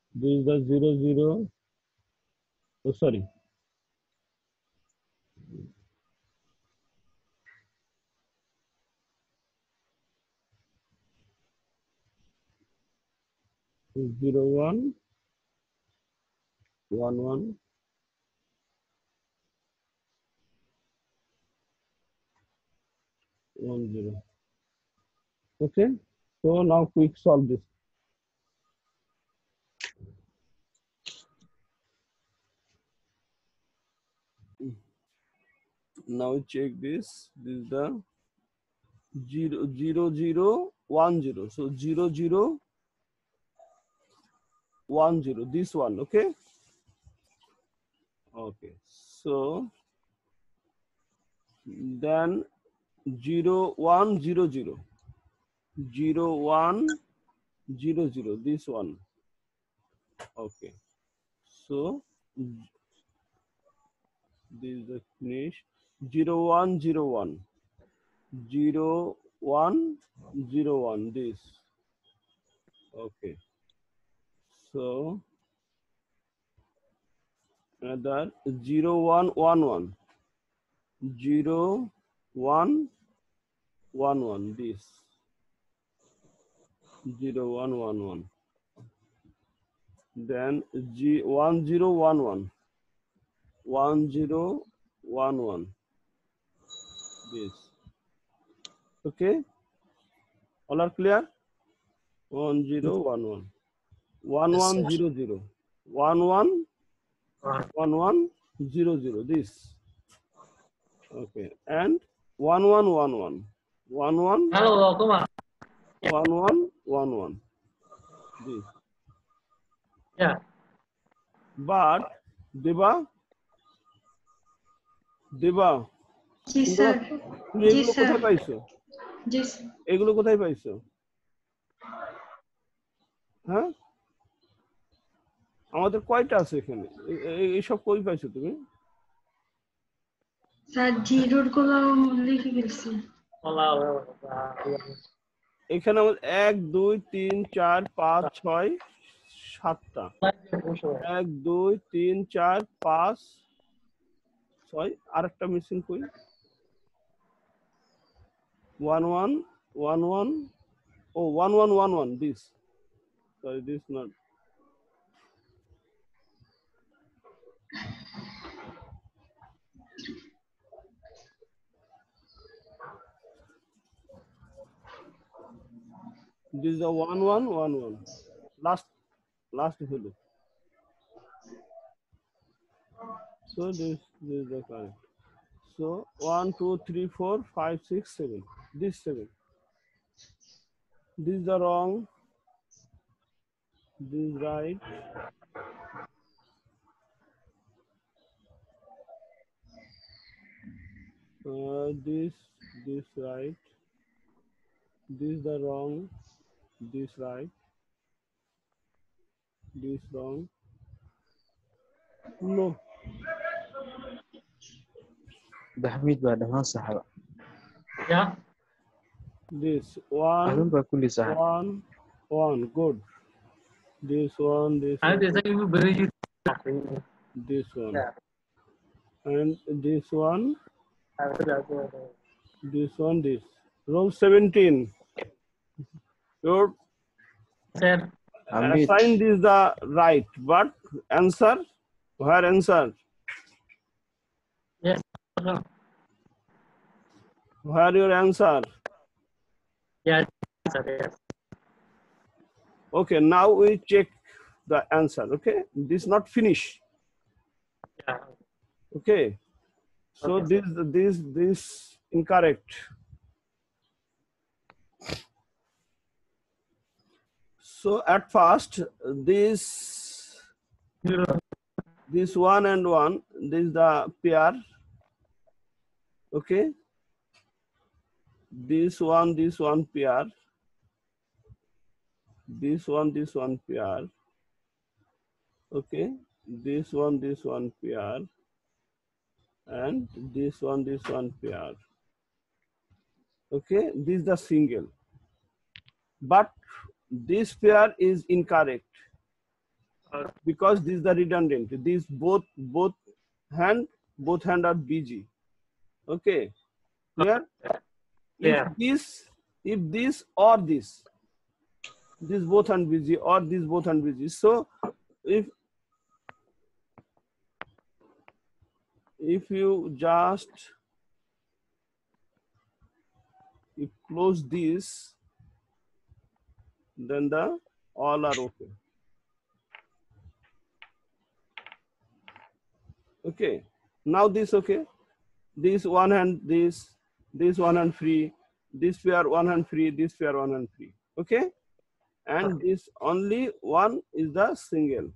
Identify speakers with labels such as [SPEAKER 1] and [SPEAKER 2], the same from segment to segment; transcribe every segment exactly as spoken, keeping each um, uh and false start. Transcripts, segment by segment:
[SPEAKER 1] This is the zero zero. Oh, sorry. Zero one one one one zero. Okay. So now quick solve this. Now check this. This is the zero zero zero one zero. So zero zero one zero. This one. Okay. Okay. So then zero one zero zero zero one zero zero. This one. Okay. So this is the finish. Zero one zero one zero one zero one. This. Okay. So another zero one one one zero one one one. This zero one one one. Then G one zero one one one zero one one. This. Okay. All are clear? One zero one one one
[SPEAKER 2] Yes,
[SPEAKER 1] one
[SPEAKER 2] sir.
[SPEAKER 1] zero zero one one one one zero zero. This. Okay. And one one one one one one
[SPEAKER 3] Halo, aku mah.
[SPEAKER 1] one one one one. This.
[SPEAKER 3] Ya.
[SPEAKER 1] But Deba, Deba,
[SPEAKER 4] জি sir
[SPEAKER 1] তুমি
[SPEAKER 4] জি
[SPEAKER 1] এগুলো
[SPEAKER 4] sir
[SPEAKER 1] কোথায় পাইছো?
[SPEAKER 4] জি sir
[SPEAKER 1] এগুলো কোথায় পাইছো? হ্যাঁ, আমাদের কয়টা আছে এখানে? এ- এ- এইসব কই পাইছো তুমি?
[SPEAKER 4] স্যার জিরোর গুলো লিখে গেছি
[SPEAKER 3] Malah.
[SPEAKER 1] এখানে আমাদের এক দুই তিন চার পাঁচ ছয় সাতটা। এক দুই তিন চার পাঁচ ছয়, আরেকটা মিসিং কই? ওয়ান ওয়ান ওয়ান ওয়ান ও one one one one. This sorry, this not. This is the one one one one. Last last value. So this this is the correct. So one two three four five six seven. This seven. This is the wrong. This is right. Uh, this this right. This is the wrong. This right. This wrong. No.
[SPEAKER 2] Hamid baa dhammaan saxaba.
[SPEAKER 3] Ya.
[SPEAKER 1] This one
[SPEAKER 2] Adun baa kulli sax.
[SPEAKER 1] one one. Good. This one. This
[SPEAKER 3] Ada
[SPEAKER 1] one.
[SPEAKER 3] biasanya ibu beri juga.
[SPEAKER 1] This one.
[SPEAKER 3] Ya.
[SPEAKER 1] And this one.
[SPEAKER 3] Ada ada.
[SPEAKER 1] This one. This. Row seventeen. Your
[SPEAKER 3] Sir.
[SPEAKER 2] Hamid.
[SPEAKER 1] assign this the right, but answer, where answer?
[SPEAKER 3] Yes.
[SPEAKER 1] Where your answer?
[SPEAKER 3] Ya. Sir. Yes.
[SPEAKER 1] Okay, now we check the answer. Okay, this not finish.
[SPEAKER 3] Ya.
[SPEAKER 1] Okay, so
[SPEAKER 3] Okay,
[SPEAKER 1] this this this incorrect. So at first this
[SPEAKER 3] Zero.
[SPEAKER 1] this one and one, this is the pair. Okay, this one this one pair, this one this one pair. Okay, this one this one pair, and this one this one pair. Okay, this is the single, but this pair is incorrect.
[SPEAKER 3] Okay.
[SPEAKER 1] because this is the redundant. These both both hand both hand are busy. Okay, clear?
[SPEAKER 3] Yeah.
[SPEAKER 1] If this if this or this this both hand busy or this both hand busy. So if if you just you close this, then the all are okay. Okay, now this okay, this one hand this this one hand free, this pair one hand free, this pair one hand free. Okay, and this only one is the single.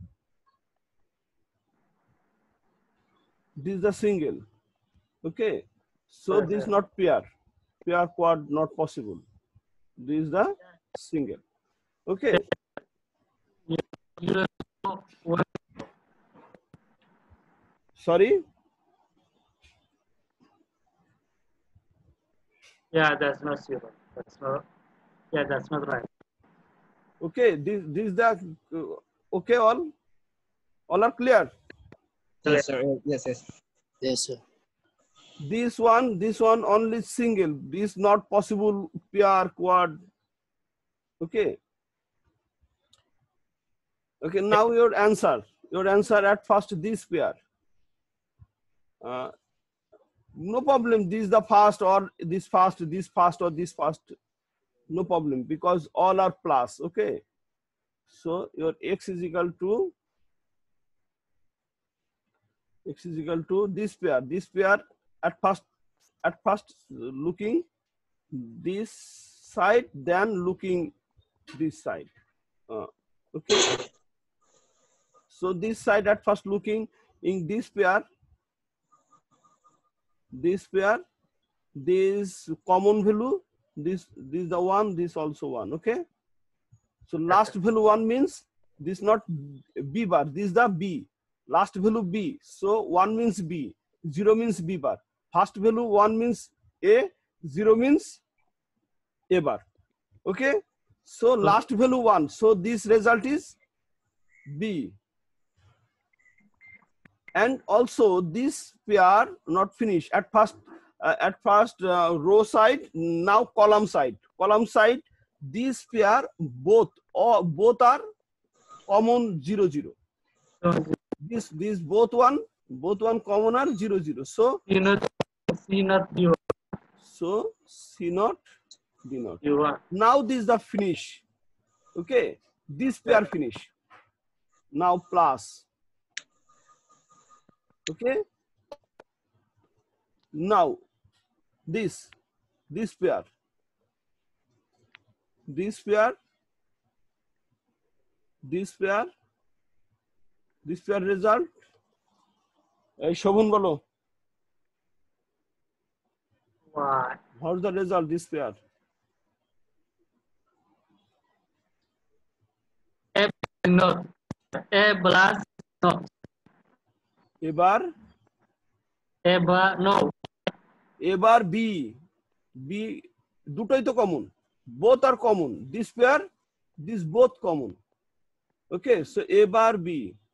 [SPEAKER 1] This is the single. Okay, so
[SPEAKER 3] Okay.
[SPEAKER 1] this is not pair, pair quad not possible. This is the single. Okay,
[SPEAKER 3] Zero, one.
[SPEAKER 1] sorry.
[SPEAKER 3] Yeah, that's not zero. That's not. Yeah, that's not right.
[SPEAKER 1] Okay, this this is the uh, okay all all are clear.
[SPEAKER 5] Yes, sir. Yes, yes. Yes, sir.
[SPEAKER 1] This one, this one only single. This not possible pair quad. Okay. Okay. Now your answer. Your answer at first this pair. Uh, no problem. This is the first or this first, this first or this first. No problem because all are plus. Okay. So your x is equal to x is equal to this pair. This pair at first at first looking this side, then looking this side. Uh, okay. So this side at first looking in this pair, this pair, this common value, this this is the one, this also one. Okay. So last value one means this not B bar, this is the B. Last value B. So one means B, zero means B bar. First value one means A, zero means A bar. Okay. So last value one. So this result is B. And also this pair not finished at first. Uh, at first uh, row side, now column side. Column side. This pair both or both are common zero zero. This this both one both one common are zero zero. So
[SPEAKER 3] C not C not D one.
[SPEAKER 1] so C not D not.
[SPEAKER 3] D one.
[SPEAKER 1] Now this is the finish. Okay, this pair finish. Now plus. Okay. Now this this pair. This pair, this pair, this pair result. Hey, Shobhan bolo.
[SPEAKER 3] Why?
[SPEAKER 1] How's the result? This pair.
[SPEAKER 3] A not. A plus not.
[SPEAKER 1] এবার
[SPEAKER 3] A bar no.
[SPEAKER 1] এবার B B দুটোই তো কমন, both are common. This pair, this both common. Okay, so এবার B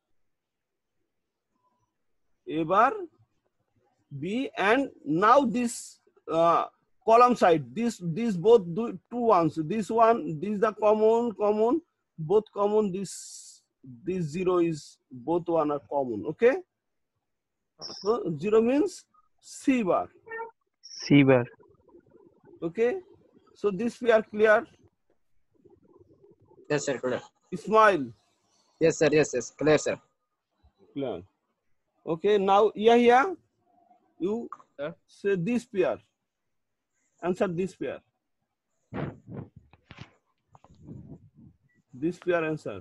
[SPEAKER 1] এবার B and now this uh, column side, this this both do, two ones. This one, this is the common common both common. This this zero is both one are common. Okay. So zero means C bar.
[SPEAKER 2] C bar.
[SPEAKER 1] Okay. So this we are clear.
[SPEAKER 5] Yes, sir. Clear.
[SPEAKER 1] Smile.
[SPEAKER 5] Yes, sir. Yes, yes. Clear, sir.
[SPEAKER 1] Clear. Okay. Now yeah, yeah. You
[SPEAKER 5] Sir?
[SPEAKER 1] say this pair. Answer this pair. This pair answer.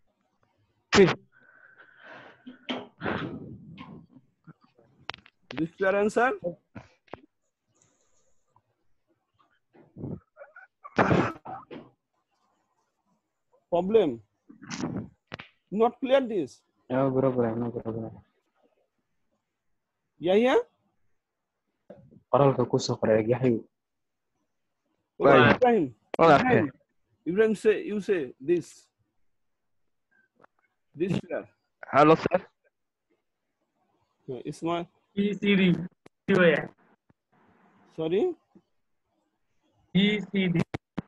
[SPEAKER 1] This pair answer. Problem. Not clear this.
[SPEAKER 2] No, बरोबर आहे, no, बरोबर आहे.
[SPEAKER 1] Yeah, yeah.
[SPEAKER 2] qoraalka ku soo qoray Yaxay.
[SPEAKER 1] Okay,
[SPEAKER 2] Right.
[SPEAKER 1] Ibrahim.
[SPEAKER 2] Okay.
[SPEAKER 1] Ibrahim. Ibrahim say you say this. This pair.
[SPEAKER 2] Hello, sir.
[SPEAKER 1] Uh, Ismail,
[SPEAKER 3] B C D. Yeah.
[SPEAKER 1] sorry.
[SPEAKER 3] B C D.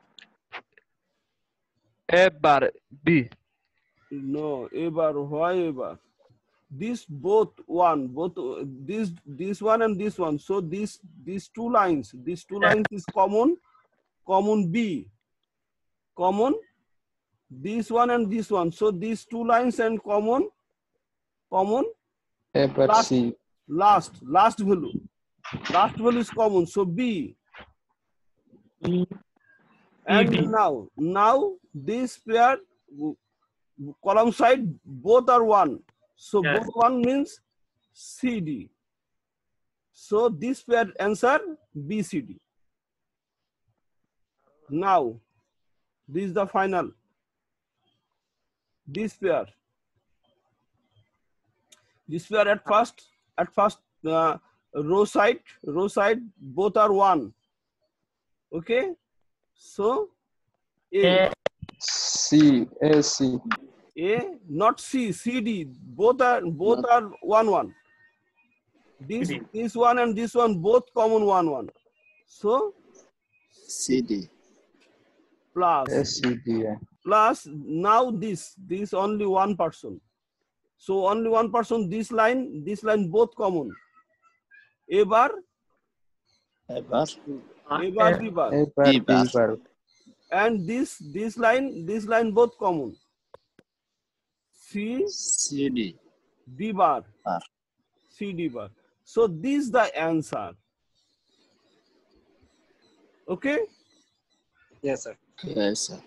[SPEAKER 2] A bar B.
[SPEAKER 1] No, A bar. Why A bar? This both one, both uh, this this one and this one. So this these two lines, these two lines is common, common B, common this one and this one. So these two lines and common, common
[SPEAKER 2] A bar
[SPEAKER 1] last
[SPEAKER 2] C.
[SPEAKER 1] last last value, last value is common. So B.
[SPEAKER 3] B.
[SPEAKER 1] And
[SPEAKER 3] D.
[SPEAKER 1] now now this pair w- column side both are one. So
[SPEAKER 3] Yes.
[SPEAKER 1] both one means C D. So this pair answer B C D. Now this is the final. This pair. This pair at first at first uh, row side row side both are one. Okay. So A
[SPEAKER 3] A.
[SPEAKER 2] C. A C.
[SPEAKER 1] A not C C D both are both are one one. This
[SPEAKER 3] C D.
[SPEAKER 1] this one and this one both common one one. So
[SPEAKER 5] C D.
[SPEAKER 1] plus
[SPEAKER 2] A C D. Yeah.
[SPEAKER 1] plus now this this only one person. So only one person. This line this line both common. A bar
[SPEAKER 5] A bar.
[SPEAKER 1] A bar B bar.
[SPEAKER 2] A bar
[SPEAKER 5] B
[SPEAKER 2] B
[SPEAKER 5] bar.
[SPEAKER 2] bar.
[SPEAKER 1] And this this line this line both common. C
[SPEAKER 5] C D.
[SPEAKER 1] D bar
[SPEAKER 5] Bar.
[SPEAKER 1] C D bar. So this the answer. Okay.
[SPEAKER 5] Yes, sir. Yes, sir.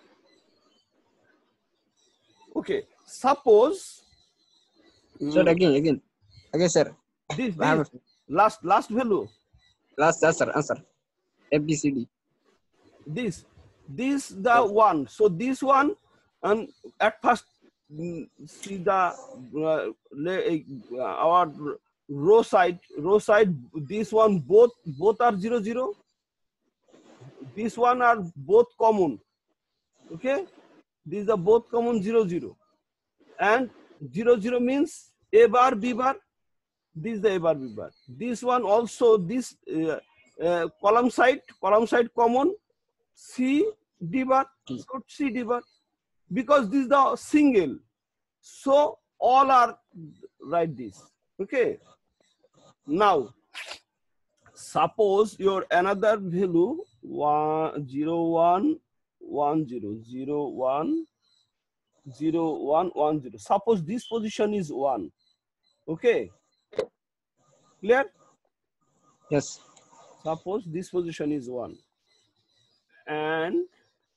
[SPEAKER 1] Okay. Suppose
[SPEAKER 5] Sir,
[SPEAKER 1] mm,
[SPEAKER 5] again, again. Again, sir.
[SPEAKER 1] this
[SPEAKER 5] I have
[SPEAKER 1] this last last value
[SPEAKER 5] last answer, answer. A B C D.
[SPEAKER 1] this this the one. So this one and at first mm, see the uh, le- uh, our row side row side this one both both are zero zero. This one are both common. Okay, these are both common zero zero and zero zero means A bar B bar. This is the A bar B bar. This one also this uh, uh, column side column side common C D bar. So C D bar because this is the single. So all are write this. Okay. Now suppose your another value one zero one one zero zero one zero one one zero. Suppose this position is one. Okay. Clear?
[SPEAKER 5] Yes.
[SPEAKER 1] Suppose this position is one. And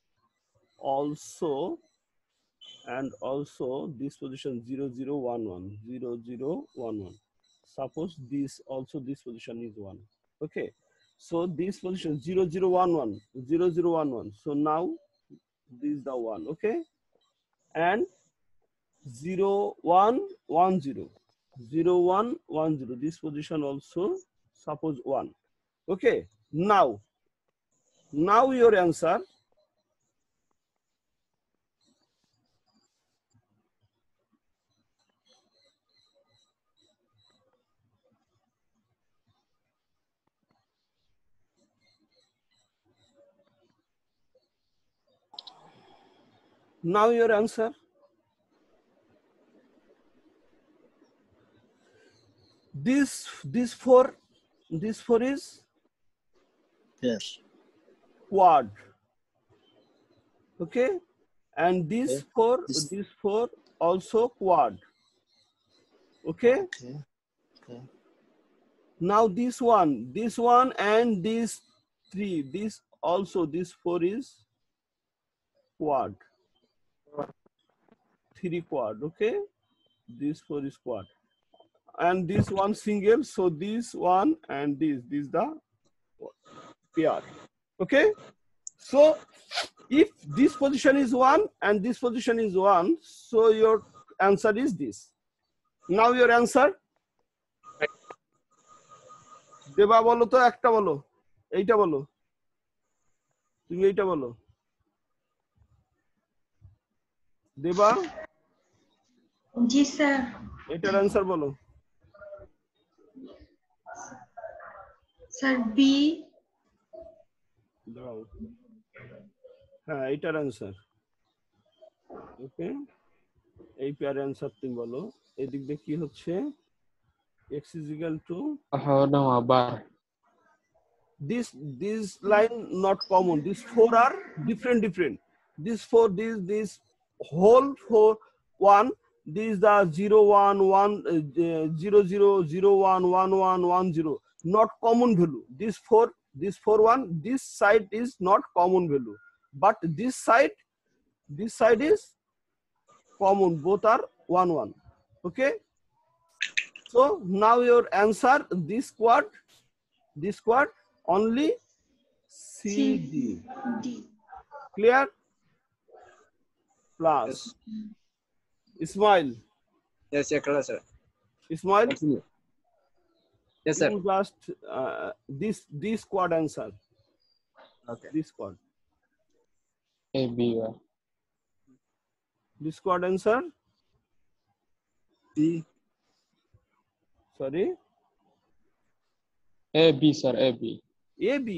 [SPEAKER 1] also and also this position zero zero one one zero zero one one. Suppose this also this position is one. Okay. So this position zero zero one one zero zero one one. So now this is the one. Okay. And zero one one zero zero one one zero. This position also suppose one. Okay. Now now your answer now your answer this this four this four is
[SPEAKER 5] Yes.
[SPEAKER 1] quad. Okay. And this
[SPEAKER 5] Okay.
[SPEAKER 1] four
[SPEAKER 5] This-
[SPEAKER 1] this four also quad. Okay.
[SPEAKER 5] Okay. Okay.
[SPEAKER 1] Now this one this one and this three this also this four is quad. Three quad. Okay. This four is quad. And this one single. So this one and this this the pair. Okay. So if this position is one and this position is one, so your answer is this. Now your answer. দেবা বলো তো একটা বলো এইটা বলো তুমি এইটা বলো দেবা
[SPEAKER 4] জি স্যার।
[SPEAKER 1] এটার অ্যান্সার বলো।
[SPEAKER 4] Sir B.
[SPEAKER 1] দাও। হ্যাঁ এটার অ্যান্সার। ওকে, এই পেয়ার অ্যান্সার তুমি বলো। এদিক দিয়ে কি হচ্ছে? x is equal to
[SPEAKER 2] أحدهما bar.
[SPEAKER 1] this this line not common. These four are different different. This four, this this whole four one. These the zero one one uh, zero zero zero one one one one zero. Not common value. This four, this four one. This side is not common value, but this side, this side is common. Both are one one. Okay. So now your answer, this quad, this quad only C D.
[SPEAKER 4] D.
[SPEAKER 1] Clear? Plus Ismail.
[SPEAKER 5] Yes, yeah, clear, sir.
[SPEAKER 1] Ismail,
[SPEAKER 5] Continue. Yes, sir.
[SPEAKER 1] you just uh, this this quad answer.
[SPEAKER 5] Okay.
[SPEAKER 1] This quad.
[SPEAKER 2] A B bar.
[SPEAKER 1] This quad answer.
[SPEAKER 5] B.
[SPEAKER 1] Sorry.
[SPEAKER 2] A B sir, A B.
[SPEAKER 1] A B.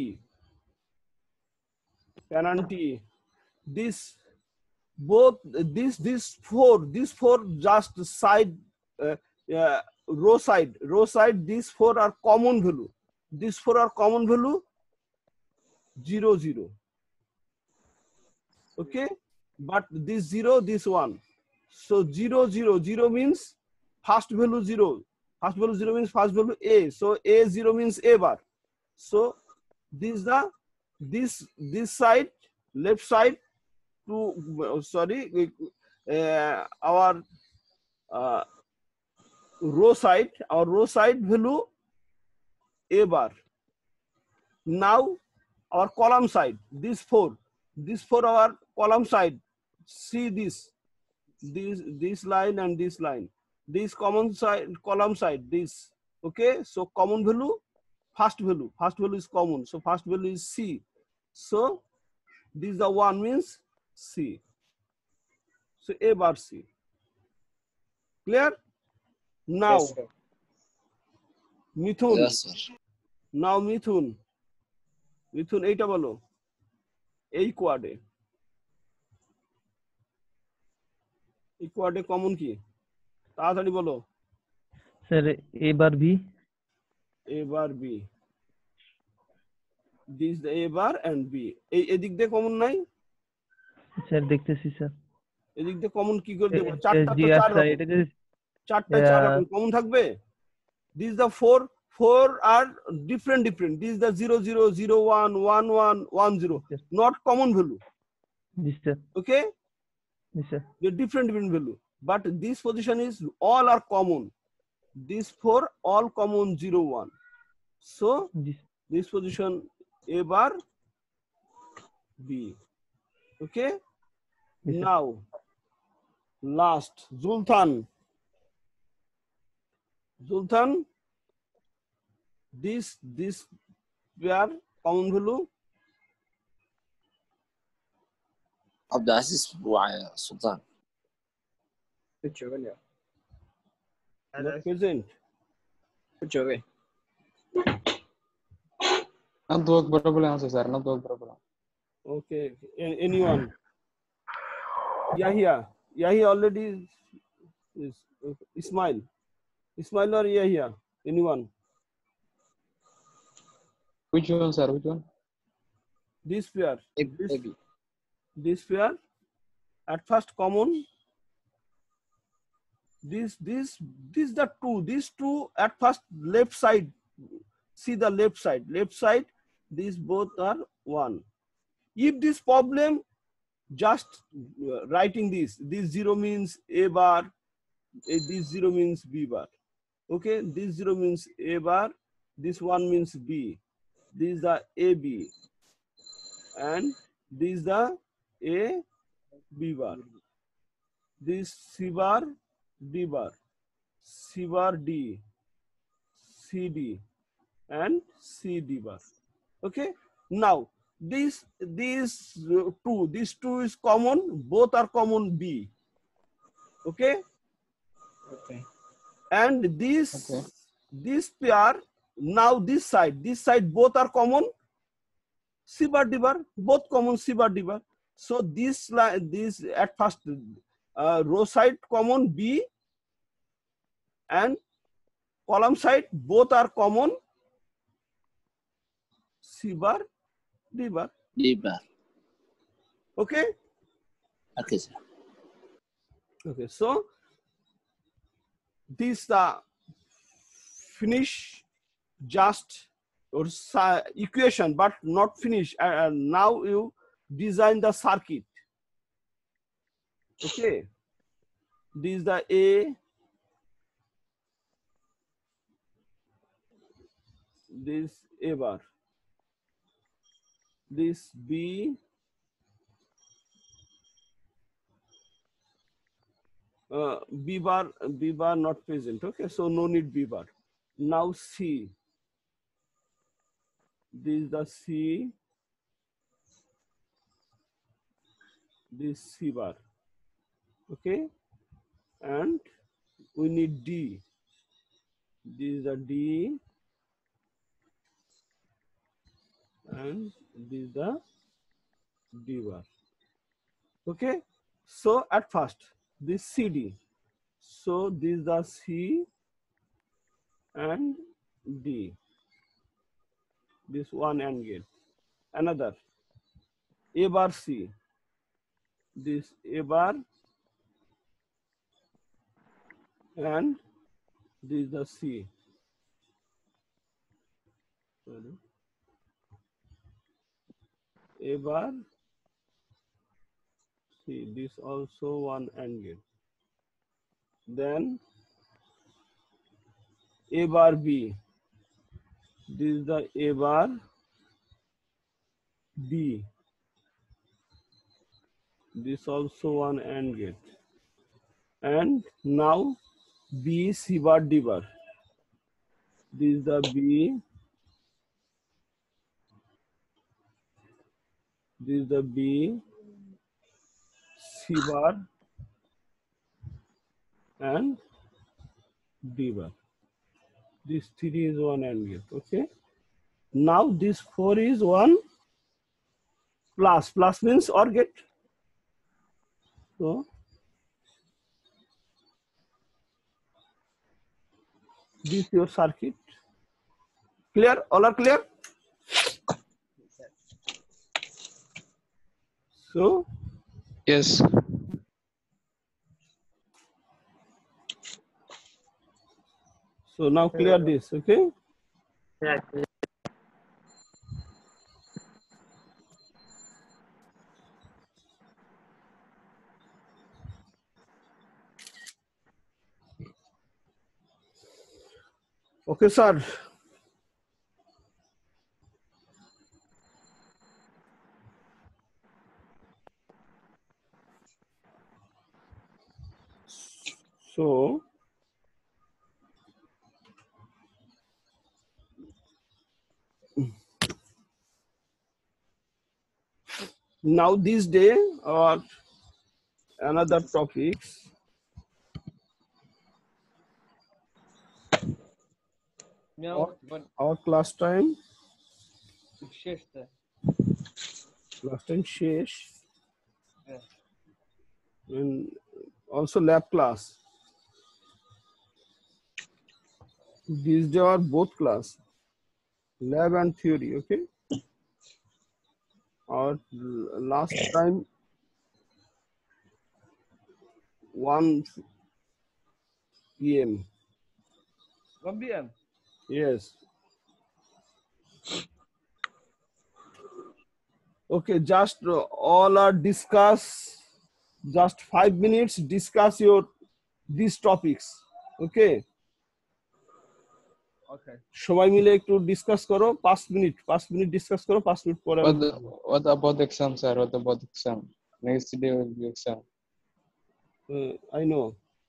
[SPEAKER 1] Penalty. This both this this four this four just side uh, uh, row side row side. These four are common value. These four are common value. Zero zero. Okay, but this zero, this one. So zero zero zero means first value zero. First value zero means first value A. So A zero means A bar. So this the this this side left side to uh, sorry uh, our uh, row side our row side value A bar. Now our column side, this four, this four our column side. See this this this line and this line, this common side column side, this. Okay, so common value, first value first value is common, so first value is C. So this the one means C. So A bar C. Clear? Now
[SPEAKER 5] Yes, sir.
[SPEAKER 1] Mithun.
[SPEAKER 5] Yes, sir.
[SPEAKER 1] Now Mithun. Mithun এইটা বলো, এই কোয়াডে এই কোয়াডে common কি? তাড়াতাড়ি বলো।
[SPEAKER 6] Sir A bar B.
[SPEAKER 1] A bar B. This the A bar and B. এই এদিক দিয়ে কমন নাই?
[SPEAKER 6] স্যার দেখতেছি স্যার।
[SPEAKER 1] এদিক দিয়ে কমন কি করে দেব? চারটা
[SPEAKER 6] জি
[SPEAKER 1] তো চার
[SPEAKER 6] আচ্ছা,
[SPEAKER 1] রকম।
[SPEAKER 6] এটা যদি
[SPEAKER 1] চারটা চার রকম কমন থাকবে। These the four four are different different. These the zero zero zero one one one one zero. Not common value.
[SPEAKER 6] জি স্যার।
[SPEAKER 1] Okay?
[SPEAKER 6] জি sir.
[SPEAKER 1] They're different different value. But this position is all are common. These four all common zero one. So
[SPEAKER 6] জি
[SPEAKER 1] this position A bar B. Okay?
[SPEAKER 6] Yes, sir.
[SPEAKER 1] Now last Zultan. Zultan, this this pair common value.
[SPEAKER 7] عبد العزيز وسلطان.
[SPEAKER 5] Which one, yeah?
[SPEAKER 1] Not present.
[SPEAKER 5] Which way?
[SPEAKER 2] Not work problem answer sir, not work problem.
[SPEAKER 1] Okay. A- anyone? Yahya. Yahya already is, is okay. Ismail. Ismail or Yahya? Anyone?
[SPEAKER 2] Which one sir, which one?
[SPEAKER 1] This pair.
[SPEAKER 5] A,
[SPEAKER 1] This,
[SPEAKER 5] A B.
[SPEAKER 1] this pair at first common. This this this the two. These two at first left side. See the left side. Left side. These both are one. If this problem, just uh, writing this. This zero means A bar. eh, This zero means B bar. Okay. This zero means A bar. This one means B. This is the A B. And this is the A B bar. This C bar D bar. C bar D. C D. And C D bar. Okay. Now this these uh, two, these two is common. Both are common B. Okay.
[SPEAKER 5] Okay.
[SPEAKER 1] And this
[SPEAKER 2] Okay.
[SPEAKER 1] this pair, now this side, this side both are common C bar D bar, both common C bar D bar. So this line, this at first uh, row side common B, and column side both are common C bar D bar.
[SPEAKER 7] D bar.
[SPEAKER 1] Okay.
[SPEAKER 7] Okay, sir.
[SPEAKER 1] Okay. So this the finish just or equation, but not finish. Uh, now you design the circuit. Okay. This is the A. This A bar. This B. Uh, B bar, B bar not present. Okay, so no need B bar. Now C. This is the C. This C bar. Okay, and we need D. This is the D, and this is the D bar. Okay, so at first this C D. So this is the C and D. This one AND gate. Another A bar C. This A bar and this is the C. Sorry. A bar C. This also one AND gate. Then A bar B. This is the A bar B. This also one AND gate. And now B C bar D bar. This is the B. This is the B C bar and D bar. This three is one AND gate. Okay. Now this four is one plus. Plus means OR gate. So this is your circuit. Clear? All are clear? So
[SPEAKER 2] Yes.
[SPEAKER 1] so now clear this. Okay.
[SPEAKER 3] Yeah.
[SPEAKER 1] Okay, sir. So now this day or another topics. Our, our class time. Class time shesh. And also lab class. These days are both class, lab and theory. Okay. Our last time one P M
[SPEAKER 8] one P M
[SPEAKER 1] Yes. Okay, just uh, all are discuss. Just five minutes. Discuss your these topics. Okay.
[SPEAKER 8] Okay.
[SPEAKER 1] সবাই মিলে একটু discuss করো পাঁচ minute পাঁচ minute discuss করো পাঁচ minute পরে
[SPEAKER 2] What, the- what about the exam, sir? What about the exam? Next day will be exam.
[SPEAKER 1] I know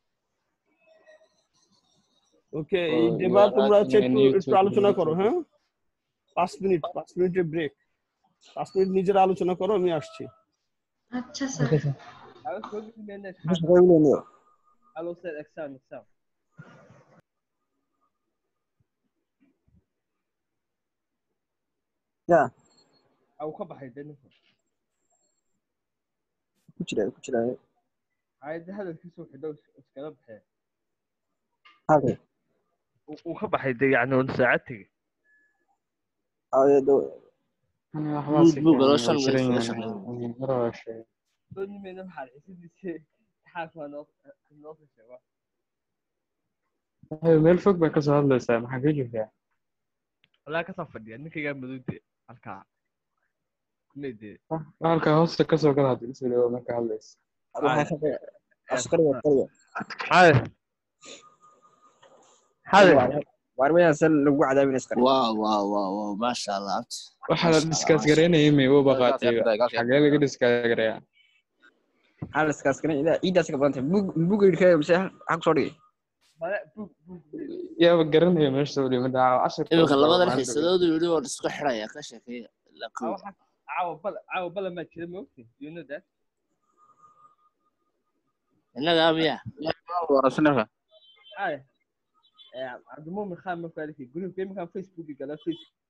[SPEAKER 1] okay
[SPEAKER 2] Oh,
[SPEAKER 1] এই
[SPEAKER 2] you
[SPEAKER 1] এবার
[SPEAKER 2] are
[SPEAKER 1] তোমরা হচ্ছে
[SPEAKER 2] asking
[SPEAKER 1] একটু
[SPEAKER 2] any
[SPEAKER 1] একটু
[SPEAKER 2] YouTube
[SPEAKER 1] আলোচনা
[SPEAKER 2] video.
[SPEAKER 1] করো হ্যাঁ পাঁচ মিনিট পাঁচ মিনিটের ব্রেক পাঁচ মিনিট নিজেরা আলোচনা করো আমি আসছি
[SPEAKER 4] আচ্ছা sir
[SPEAKER 6] Okay, sir.
[SPEAKER 8] I was looking in the
[SPEAKER 5] সবাই মিলে নিও।
[SPEAKER 8] I will say exam exam
[SPEAKER 5] Yeah.
[SPEAKER 8] أو كبح يدني
[SPEAKER 5] Kuch rahe, kuch rahe.
[SPEAKER 8] عادي هذا الكيسو حدو إسكالب حي
[SPEAKER 5] Okay.
[SPEAKER 8] وكبح يدي يعني ساعتي
[SPEAKER 5] Ah, ye do.
[SPEAKER 2] أنا
[SPEAKER 7] buug
[SPEAKER 2] أحماسي
[SPEAKER 7] buug
[SPEAKER 2] كان
[SPEAKER 7] loo shan
[SPEAKER 2] يشرين
[SPEAKER 7] laga
[SPEAKER 2] يعني
[SPEAKER 7] shaqeeyo
[SPEAKER 2] أنا مرة شيء
[SPEAKER 8] دوني من الحال يصير شيء حاك ما نوص نوص الشباب
[SPEAKER 2] هاي ميل فوق بكسر هذا الساعة ما حكيت فيها
[SPEAKER 8] ولا كصف دي إنك جاب بدوتي الكع ميدي
[SPEAKER 2] halka hoosta ka soo gala hadii isoo dhawo marka hadlays
[SPEAKER 5] Waxay xaqay askari waa qariga.
[SPEAKER 8] هذا هذا
[SPEAKER 5] Waar way asal lagu cadaabin askari.
[SPEAKER 7] waaw waaw waaw waaw maasha allah abti
[SPEAKER 2] waxa la discuss gareynayay may uu baqaatay xagee laga discuss gareeyaa
[SPEAKER 5] Hal iskaas kana ida ciidaas ka badantay. Bug bug ilkay mise xaq soo dhigay.
[SPEAKER 8] بلا بوك بوك
[SPEAKER 2] yaa garanaya meesha soo dhimay daa cashar
[SPEAKER 7] imika labada xiisadood yiri oo isku xiraya ka shaqeeya la
[SPEAKER 8] أو حق عاو بلا عاو بلا ما كذا موقتي you know that
[SPEAKER 7] inaga abiya
[SPEAKER 5] Warasnaka.
[SPEAKER 8] هاي عبد المؤمن خان ما فارق جروب كم كان فيسبوك قال فيس